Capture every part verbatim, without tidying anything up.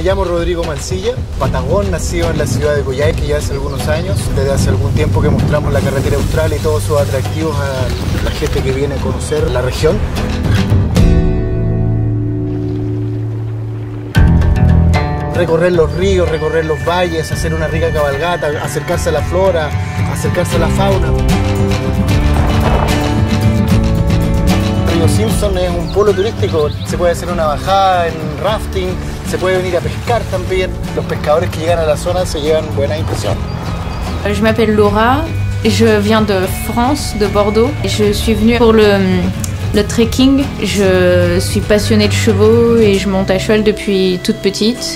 Me llamo Rodrigo Mancilla, patagón, nacido en la ciudad de Coyhaique ya hace algunos años. Desde hace algún tiempo que mostramos la carretera austral y todos sus atractivos a la gente que viene a conocer la región. Recorrer los ríos, recorrer los valles, hacer una rica cabalgata, acercarse a la flora, acercarse a la fauna. Río Simpson es un polo turístico, se puede hacer una bajada en rafting, se puede venir a pescar también. Los pescadores que llegan a la zona se llevan buenas impresiones. Je m'appelle Laura, je viens de France, de Bordeaux. Je suis venue pour le, le trekking. Je suis passionnée de chevaux et je monte à cheval depuis toute petite.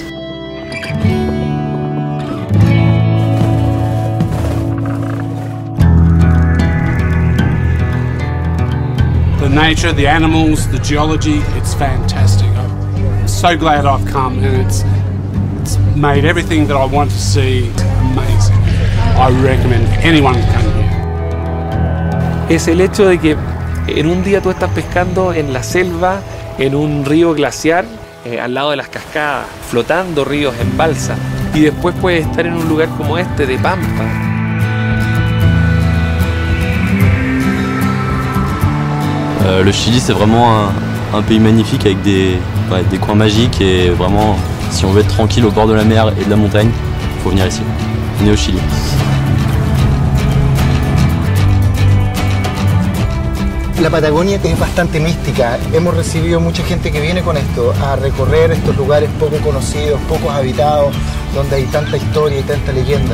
The nature, the animals, the geology, it's fantastic. I'm so glad I've come, and it's, it's made everything that I want to see amazing. I recommend anyone to come here. Es el hecho de que en un día tú estás pescando en la selva, en un río glaciar, eh, al lado de las cascadas, flotando ríos en balsa, y después puedes estar en un lugar como este de pampa. Euh, le Chili, c'est vraiment un, un pays magnifique avec des, ouais, des coins magiques et vraiment, si on veut être tranquille au bord de la mer et de la montagne, il faut venir ici. On est au Chili. La Patagonia es bastante mística. Hemos recibido mucha gente que viene con esto a recorrer estos lugares poco conocidos, pocos habitados, donde hay tanta historia y tanta leyenda.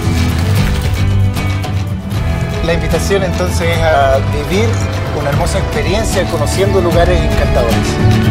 La invitación entonces es a vivir una hermosa experiencia conociendo lugares encantadores.